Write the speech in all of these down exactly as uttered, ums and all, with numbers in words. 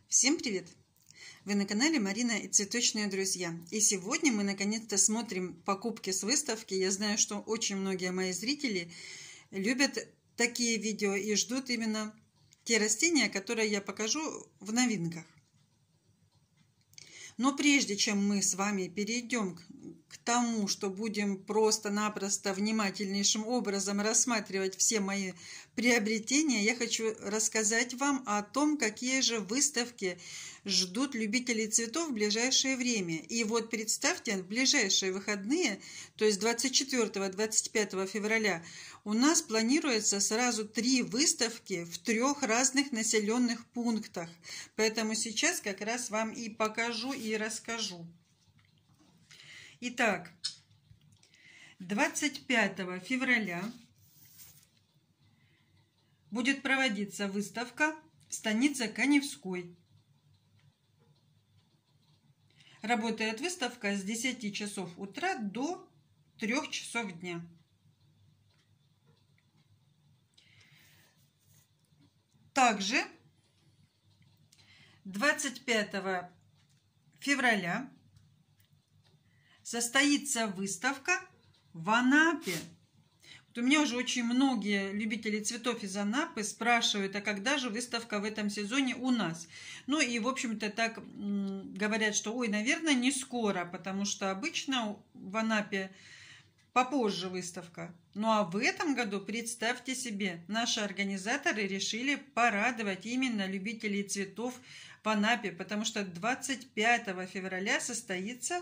Всем привет! Вы на канале Марина и Цветочные друзья. И сегодня мы наконец-то смотрим покупки с выставки. Я знаю, что очень многие мои зрители любят такие видео и ждут именно те растения, которые я покажу в новинках. Но прежде чем мы с вами перейдем к тому, что будем просто-напросто внимательнейшим образом рассматривать все мои приобретения, я хочу рассказать вам о том, какие же выставки ждут любителей цветов в ближайшее время. И вот представьте, в ближайшие выходные, то есть двадцать четвёртого — двадцать пятого февраля, у нас планируется сразу три выставки в трех разных населенных пунктах. Поэтому сейчас как раз вам и покажу, и расскажу. Итак, двадцать пятого февраля будет проводиться выставка в станице Каневской. Работает выставка с десяти часов утра до трёх часов дня. Также двадцать пятого февраля состоится выставка в Анапе. Вот у меня уже очень многие любители цветов из Анапы спрашивают, а когда же выставка в этом сезоне у нас? Ну и, в общем-то, так говорят, что, ой, наверное, не скоро, потому что обычно в Анапе попозже выставка. Ну а в этом году, представьте себе, наши организаторы решили порадовать именно любителей цветов в Анапе, потому что двадцать пятого февраля состоится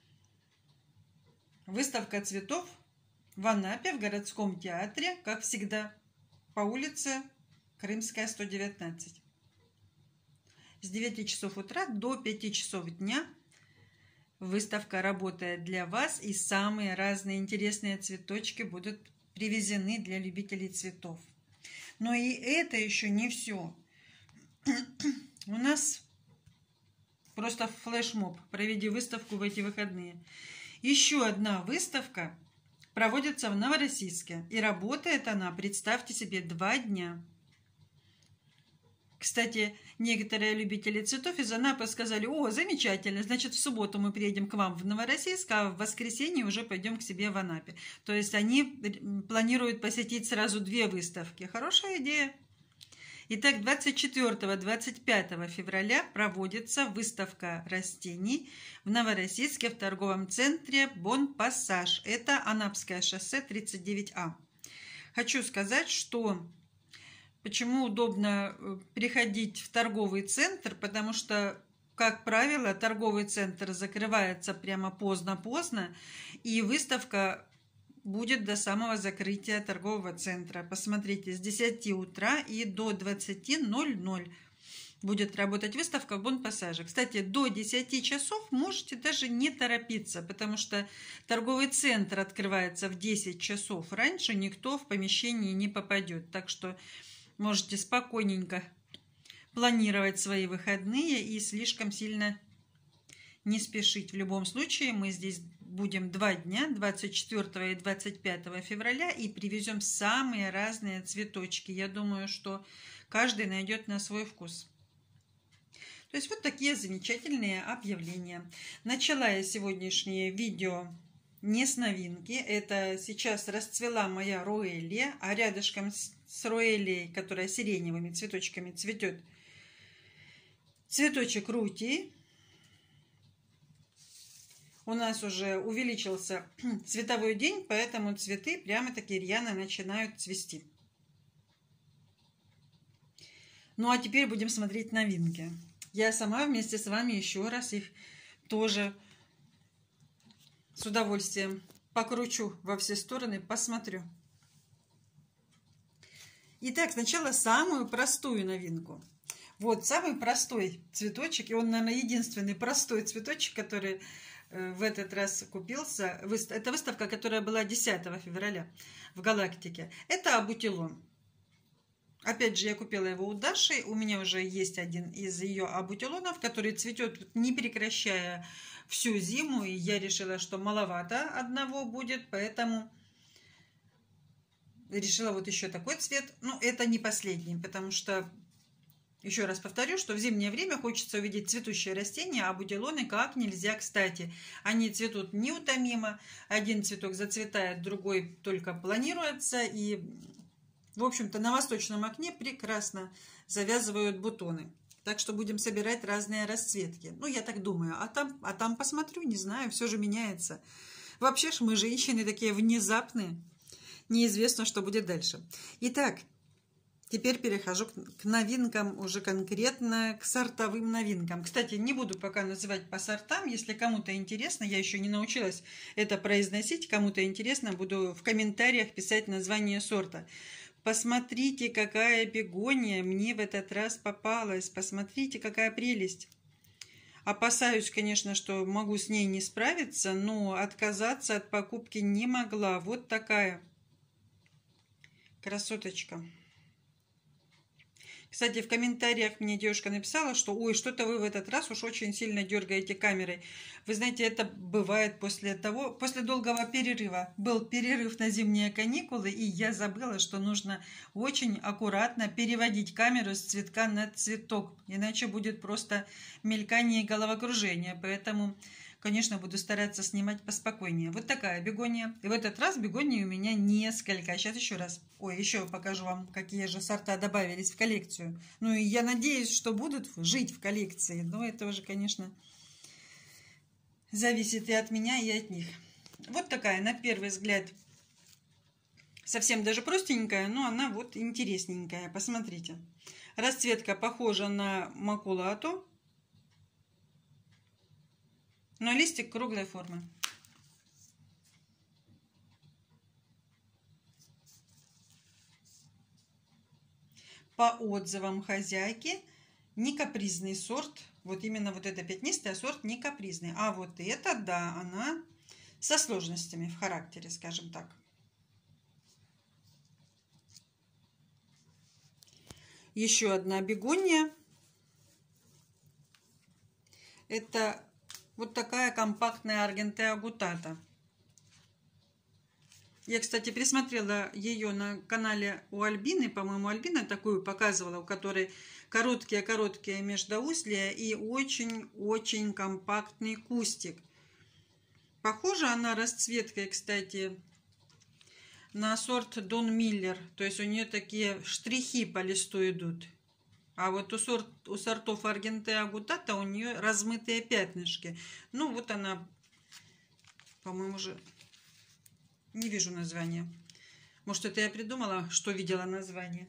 выставка цветов в Анапе в городском театре, как всегда, по улице Крымская, сто девятнадцать. С девяти часов утра до пяти часов дня выставка работает для вас, и самые разные интересные цветочки будут привезены для любителей цветов. Но и это еще не все. У нас просто флешмоб. Проведи выставку в эти выходные. Еще одна выставка проводится в Новороссийске. И работает она, представьте себе, два дня. Кстати, некоторые любители цветов из Анапы сказали: о, замечательно, значит, в субботу мы приедем к вам в Новороссийск, а в воскресенье уже пойдем к себе в Анапе. То есть они планируют посетить сразу две выставки. Хорошая идея. Итак, двадцать четвёртого — двадцать пятого февраля проводится выставка растений в Новороссийске в торговом центре Бон Пассаж. Это Анапское шоссе тридцать девять А. Хочу сказать, что почему удобно приходить в торговый центр, потому что, как правило, торговый центр закрывается прямо поздно-поздно, и выставка будет до самого закрытия торгового центра. Посмотрите, с десяти утра и до двадцати ноль-ноль будет работать выставка в Бон Пассаже. Кстати, до десяти часов можете даже не торопиться, потому что торговый центр открывается в десять часов. Раньше никто в помещении не попадет, так что можете спокойненько планировать свои выходные и слишком сильно не спешить. В любом случае, мы здесь будем два дня, двадцать четвёртого и двадцать пятого февраля, и привезем самые разные цветочки. Я думаю, что каждый найдет на свой вкус. То есть вот такие замечательные объявления. Начала я сегодняшнее видео не с новинки. Это сейчас расцвела моя роэлия, а рядышком с роэлией, которая сиреневыми цветочками цветет, цветочек рутии. У нас уже увеличился цветовой день, поэтому цветы прямо-таки рьяно начинают цвести. Ну а теперь будем смотреть новинки. Я сама вместе с вами еще раз их тоже с удовольствием покручу во все стороны, посмотрю. Итак, сначала самую простую новинку. Вот самый простой цветочек, и он, наверное, единственный простой цветочек, который в этот раз купился. Это выставка, которая была десятого февраля в Галактике. Это абутилон. Опять же, я купила его у Даши. У меня уже есть один из ее абутилонов, который цветет, не прекращая, всю зиму. И я решила, что маловато одного будет, поэтому решила вот еще такой цвет. Ну, это не последний, потому что Еще раз повторю, что в зимнее время хочется увидеть цветущие растения, а будилоны как нельзя кстати. Они цветут неутомимо, один цветок зацветает, другой только планируется, и, в общем-то, на восточном окне прекрасно завязывают бутоны. Так что будем собирать разные расцветки. Ну, я так думаю, а там, а там посмотрю, не знаю, все же меняется. Вообще ж мы, женщины, такие внезапные, неизвестно, что будет дальше. Итак, теперь перехожу к новинкам, уже конкретно к сортовым новинкам. Кстати, не буду пока называть по сортам. Если кому-то интересно, я еще не научилась это произносить, кому-то интересно, буду в комментариях писать название сорта. Посмотрите, какая бегония мне в этот раз попалась. Посмотрите, какая прелесть. Опасаюсь, конечно, что могу с ней не справиться, но отказаться от покупки не могла. Вот такая красоточка. Кстати, в комментариях мне девушка написала, что ой, что-то вы в этот раз уж очень сильно дергаете камерой. Вы знаете, это бывает после того, после долгого перерыва. Был перерыв на зимние каникулы, и я забыла, что нужно очень аккуратно переводить камеру с цветка на цветок, иначе будет просто мелькание и головокружение. Поэтому, конечно, буду стараться снимать поспокойнее. Вот такая бегония. И в этот раз бегонии у меня несколько. Сейчас еще раз. Ой, еще покажу вам, какие же сорта добавились в коллекцию. Ну и я надеюсь, что будут жить в коллекции. Но это уже, конечно, зависит и от меня, и от них. Вот такая, на первый взгляд, совсем даже простенькая, но она вот интересненькая. Посмотрите. Расцветка похожа на макулату, но листик круглой формы. По отзывам хозяйки, не капризный сорт. Вот именно вот эта пятнистая сорт не капризный. А вот эта, да, она со сложностями в характере, скажем так. Еще одна бегония. Это вот такая компактная Аргентеа гутата. Я, кстати, присмотрела ее на канале у Альбины. По-моему, Альбина такую показывала, у которой короткие-короткие междоуслия и очень-очень компактный кустик. Похожа она расцветкой, кстати, на сорт Дон Миллер. То есть у нее такие штрихи по листу идут. А вот у, сорт, у сортов Аргентеа гутата у нее размытые пятнышки. Ну, вот она, по-моему, уже не вижу названия. Может, это я придумала, что видела название.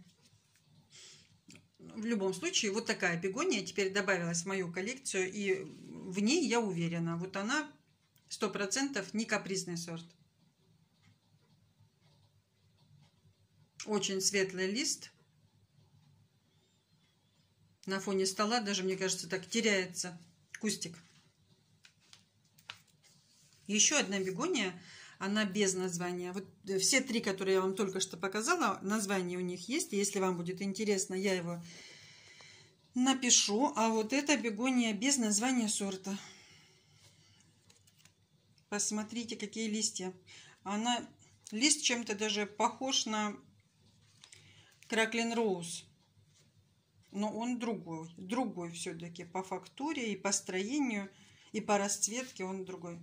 В любом случае, вот такая бегония теперь добавилась в мою коллекцию. И в ней я уверена. Вот она сто процентов не капризный сорт. Очень светлый лист. На фоне стола даже, мне кажется, так теряется кустик. Еще одна бегония, она без названия. Вот все три, которые я вам только что показала, название у них есть. Если вам будет интересно, я его напишу. А вот эта бегония без названия сорта. Посмотрите, какие листья. Она, лист чем-то даже похож на Краклин Роуз. Но он другой, другой все-таки по фактуре и по строению, и по расцветке он другой.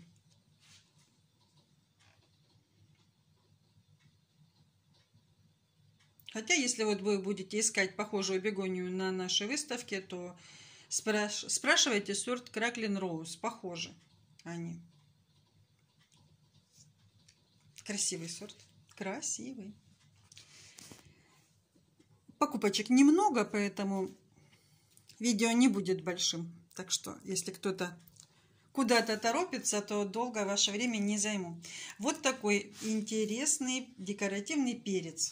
Хотя, если вот вы будете искать похожую бегонию на нашей выставке, то спраш... спрашивайте сорт Краклин Роуз. Похожи они. Красивый сорт. Красивый. Покупочек немного, поэтому видео не будет большим. Так что, если кто-то куда-то торопится, то долго ваше время не займу. Вот такой интересный декоративный перец.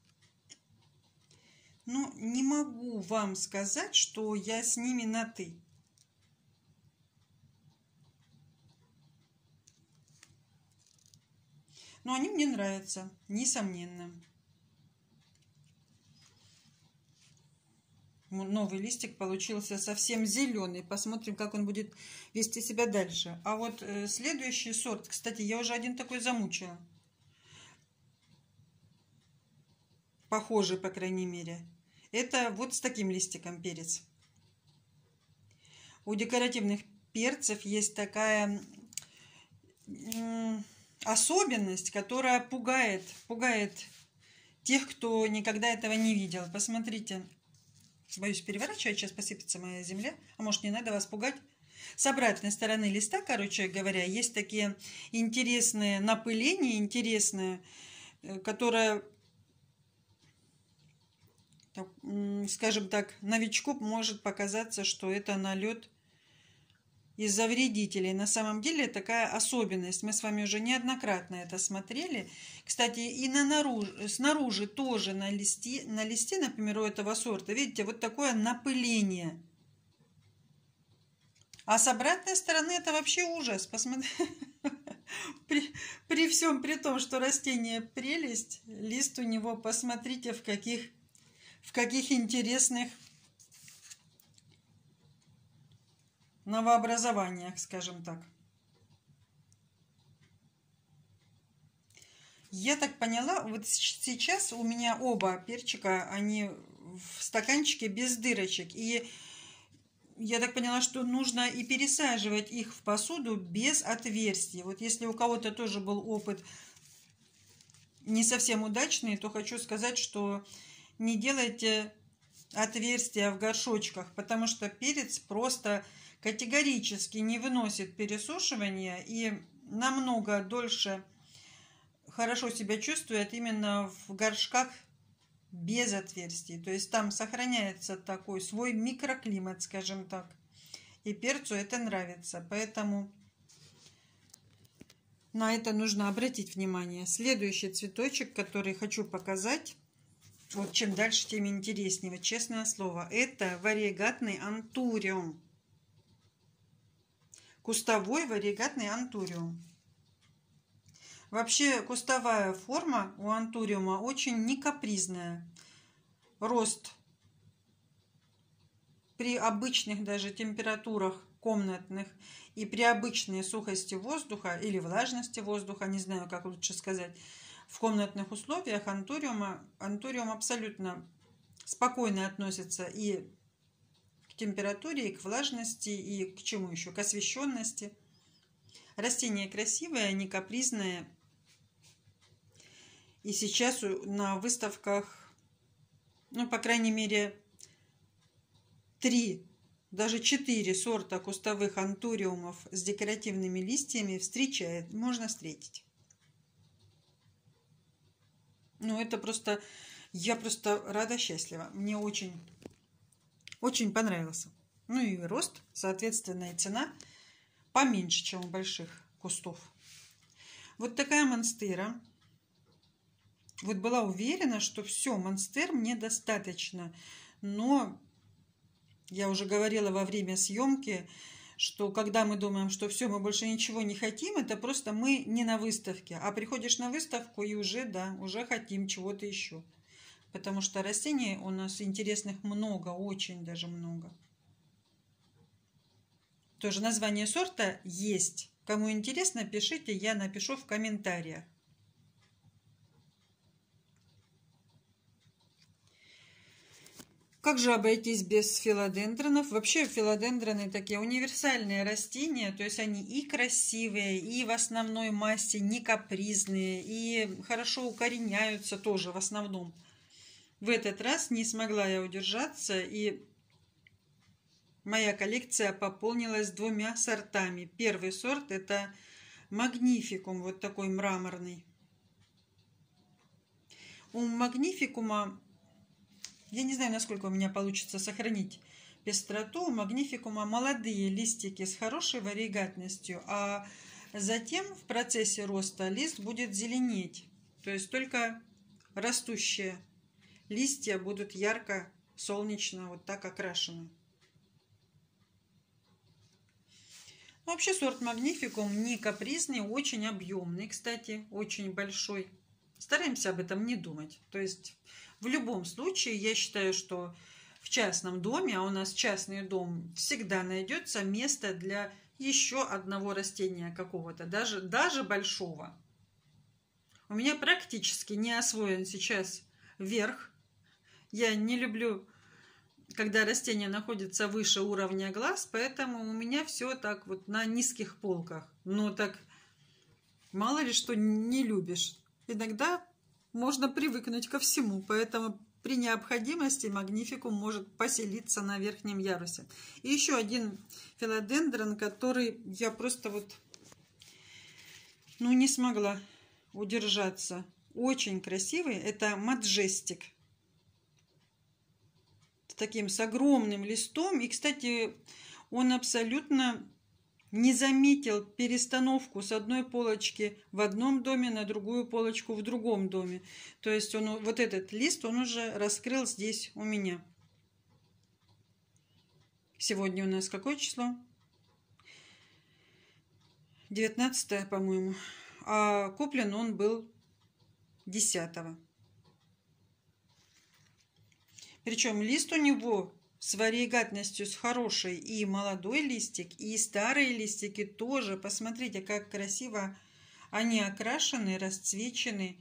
Ну, не могу вам сказать, что я с ними на «ты». Но они мне нравятся, несомненно. Новый листик получился совсем зеленый. Посмотрим, как он будет вести себя дальше. А вот э, следующий сорт, кстати, я уже один такой замучила. Похожий, по крайней мере. Это вот с таким листиком перец. У декоративных перцев есть такая особенность, которая пугает, пугает тех, кто никогда этого не видел. Посмотрите. Боюсь переворачивать, сейчас посыпется моя земля. А может, не надо вас пугать? С обратной стороны листа, короче говоря, есть такие интересные напыления, интересные, которые, скажем так, новичку может показаться, что это налет из-за вредителей. На самом деле такая особенность. Мы с вами уже неоднократно это смотрели. Кстати, и на наружу, снаружи тоже на листе, на листе, например, у этого сорта, видите, вот такое напыление. А с обратной стороны это вообще ужас. Посмотрите. При, при всем при том, что растение прелесть, лист у него, посмотрите, в каких, в каких интересных новообразованиях, скажем так. Я так поняла, вот сейчас у меня оба перчика, они в стаканчике без дырочек. И я так поняла, что нужно и пересаживать их в посуду без отверстий. Вот если у кого-то тоже был опыт не совсем удачный, то хочу сказать, что не делайте отверстия в горшочках, потому что перец просто категорически не выносит пересушивания и намного дольше хорошо себя чувствует именно в горшках без отверстий. То есть там сохраняется такой свой микроклимат, скажем так. И перцу это нравится. Поэтому на это нужно обратить внимание. Следующий цветочек, который хочу показать, вот чем дальше, тем интереснее, вот честное слово, это вариегатный антуриум. Кустовой вариегатный антуриум. Вообще кустовая форма у антуриума очень некапризная. Рост при обычных даже температурах комнатных и при обычной сухости воздуха или влажности воздуха, не знаю, как лучше сказать, в комнатных условиях антуриума, антуриум абсолютно спокойно относится и к температуре, и к влажности, и к чему еще, к освещенности. Растение красивое, не капризное. И сейчас на выставках, ну, по крайней мере, три, даже четыре сорта кустовых антуриумов с декоративными листьями встречает, можно встретить. Ну, это просто, я просто рада, счастлива. Мне очень, очень понравился. Ну и рост, соответственно, и цена поменьше, чем у больших кустов. Вот такая монстера. Вот была уверена, что все, монстер мне достаточно. Но я уже говорила во время съемки, что когда мы думаем, что все, мы больше ничего не хотим, это просто мы не на выставке. А приходишь на выставку и уже, да, уже хотим чего-то еще. Потому что растений у нас интересных много, очень даже много. Тоже название сорта есть. Кому интересно, пишите, я напишу в комментариях. Как же обойтись без филодендронов? Вообще филодендроны такие универсальные растения, то есть они и красивые, и в основной массе не капризные, и хорошо укореняются тоже в основном. В этот раз не смогла я удержаться, и моя коллекция пополнилась двумя сортами. Первый сорт — это магнификум, вот такой мраморный. У магнификума, я не знаю, насколько у меня получится сохранить пестроту, у магнификума молодые листики с хорошей вариегатностью, а затем в процессе роста лист будет зеленеть. То есть только растущие листья будут ярко, солнечно, вот так окрашены. Вообще сорт магнификум не капризный, очень объемный, кстати, очень большой. Стараемся об этом не думать. То есть в любом случае я считаю, что в частном доме, а у нас частный дом, всегда найдется место для еще одного растения какого-то, даже, даже большого. У меня практически не освоен сейчас верх. Я не люблю, когда растение находится выше уровня глаз, поэтому у меня все так вот на низких полках. Но так мало ли что не любишь. Иногда можно привыкнуть ко всему, поэтому при необходимости магнификум может поселиться на верхнем ярусе. И еще один филодендрон, который я просто вот, ну, не смогла удержаться. Очень красивый. Это маджестик. С таким, с огромным листом. И, кстати, он абсолютно не заметил перестановку с одной полочки в одном доме на другую полочку в другом доме. То есть он, вот этот лист он уже раскрыл здесь у меня. Сегодня у нас какое число? девятнадцатое, по-моему. А куплен он был десятого. Причем лист у него с варигатностью с хорошей, и молодой листик, и старые листики тоже. Посмотрите, как красиво они окрашены, расцвечены.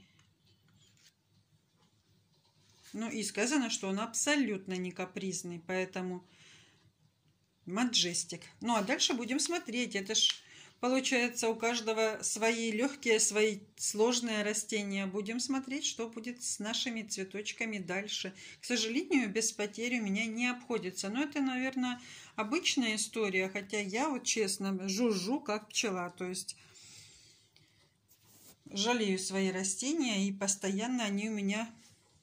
Ну и сказано, что он абсолютно не капризный, поэтому маджестик. Ну а дальше будем смотреть. Это ж получается у каждого свои легкие, свои сложные растения. Будем смотреть, что будет с нашими цветочками дальше. К сожалению, без потерь у меня не обходится. Но это, наверное, обычная история. Хотя я вот честно жужжу как пчела. То есть жалею свои растения. И постоянно они у меня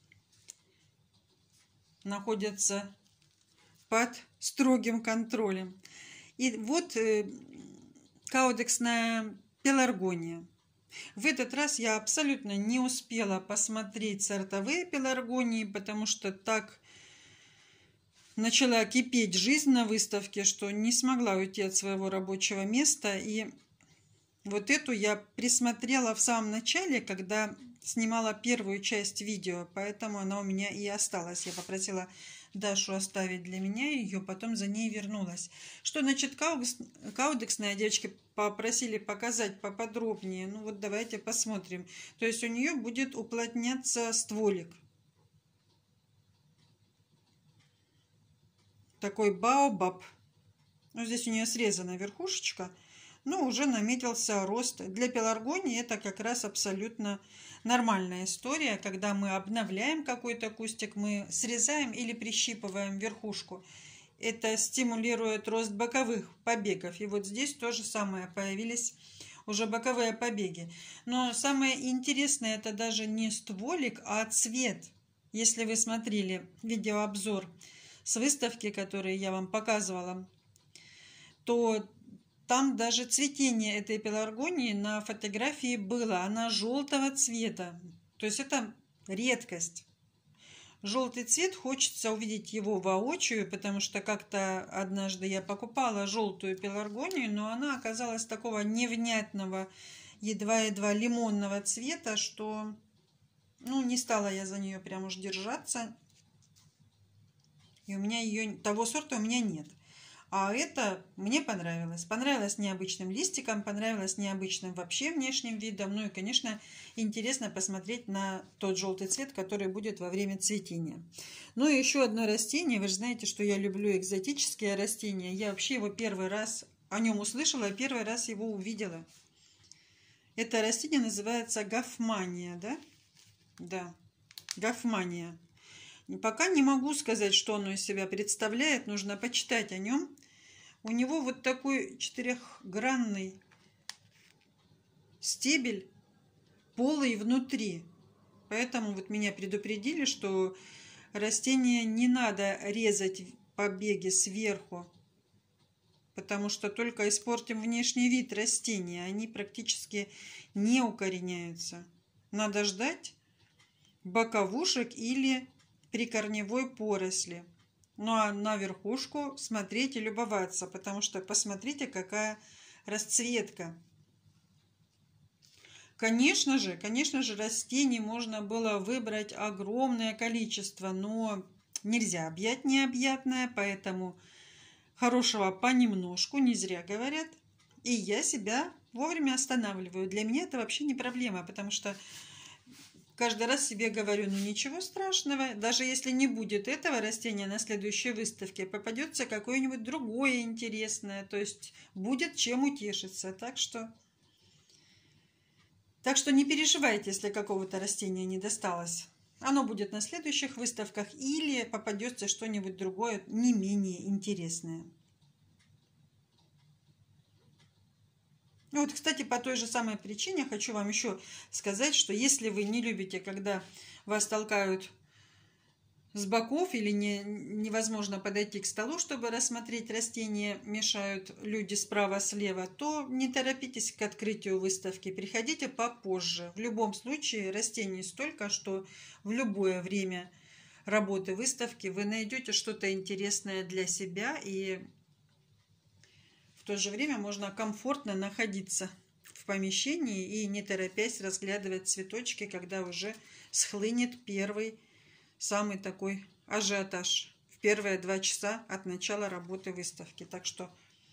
находятся под строгим контролем. И вот каудексная пеларгония. В этот раз я абсолютно не успела посмотреть сортовые пеларгонии, потому что так начала кипеть жизнь на выставке, что не смогла уйти от своего рабочего места. И вот эту я присмотрела в самом начале, когда снимала первую часть видео, поэтому она у меня и осталась. Я попросила Дашу оставить для меня ее, потом за ней вернулась. Что значит каудексная? Девочки попросили показать поподробнее. Ну вот давайте посмотрим. То есть у нее будет уплотняться стволик. Такой баобаб. Ну, здесь у нее срезана верхушечка, но уже наметился рост. Для пеларгонии это как раз абсолютно нормальная история, когда мы обновляем какой-то кустик, мы срезаем или прищипываем верхушку. Это стимулирует рост боковых побегов. И вот здесь то же самое, появились уже боковые побеги. Но самое интересное это даже не стволик, а цвет. Если вы смотрели видеообзор с выставки, который я вам показывала, то там даже цветение этой пеларгонии на фотографии было. Она желтого цвета. То есть это редкость. Желтый цвет, хочется увидеть его воочию, потому что как-то однажды я покупала желтую пеларгонию, но она оказалась такого невнятного, едва-едва лимонного цвета, что ну, не стала я за нее прям уж держаться. И у меня ее, того сорта у меня нет. А это мне понравилось. Понравилось необычным листиком, понравилось необычным вообще внешним видом. Ну и, конечно, интересно посмотреть на тот желтый цвет, который будет во время цветения. Ну и еще одно растение. Вы же знаете, что я люблю экзотические растения. Я вообще его первый раз о нем услышала, первый раз его увидела. Это растение называется гофмания, да? Да, гофмания. Пока не могу сказать, что оно из себя представляет. Нужно почитать о нем. У него вот такой четырехгранный стебель, полый внутри. Поэтому вот меня предупредили, что растение не надо резать побеги сверху, потому что только испортим внешний вид растения. Они практически не укореняются. Надо ждать боковушек или прикорневой поросли. Ну а на верхушку смотреть и любоваться, потому что посмотрите, какая расцветка. Конечно же, конечно же, растений можно было выбрать огромное количество, но нельзя объять необъятное, поэтому хорошего понемножку, не зря говорят. И я себя вовремя останавливаю. Для меня это вообще не проблема, потому что каждый раз себе говорю, ну ничего страшного, даже если не будет этого растения на следующей выставке, попадется какое-нибудь другое интересное, то есть будет чем утешиться. Так что, так что не переживайте, если какого-то растения не досталось. Оно будет на следующих выставках или попадется что-нибудь другое, не менее интересное. Вот, кстати, по той же самой причине хочу вам еще сказать, что если вы не любите, когда вас толкают с боков или не, невозможно подойти к столу, чтобы рассмотреть растения, мешают люди справа-слева, то не торопитесь к открытию выставки, приходите попозже. В любом случае растений столько, что в любое время работы выставки вы найдете что-то интересное для себя, и в то же время можно комфортно находиться в помещении и не торопясь разглядывать цветочки, когда уже схлынет первый самый такой ажиотаж в первые два часа от начала работы выставки. Так что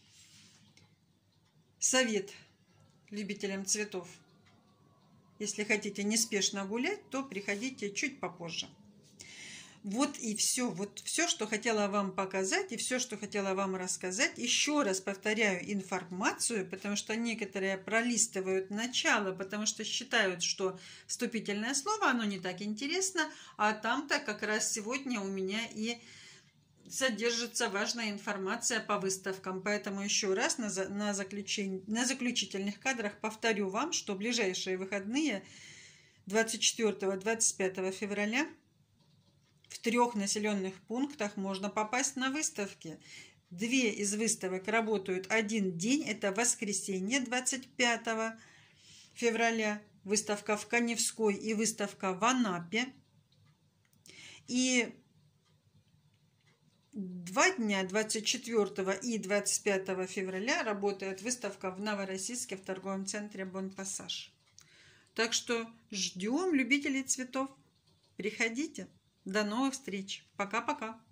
совет любителям цветов: если хотите неспешно гулять, то приходите чуть попозже. Вот и все. Вот все, что хотела вам показать, и все, что хотела вам рассказать. Еще раз повторяю информацию, потому что некоторые пролистывают начало, потому что считают, что вступительное слово, оно не так интересно, а там-то как раз сегодня у меня и содержится важная информация по выставкам. Поэтому еще раз на, на, заключень, на заключительных кадрах повторю вам, что ближайшие выходные двадцать четвёртого — двадцать пятого февраля в трех населенных пунктах можно попасть на выставки. Две из выставок работают один день. Это воскресенье, двадцать пятого февраля. Выставка в Каневской и выставка в Анапе. И два дня, двадцать четвёртого и двадцать пятого февраля, работает выставка в Новороссийске в торговом центре Бон Пассаж. Так что ждем любителей цветов. Приходите. До новых встреч. Пока-пока.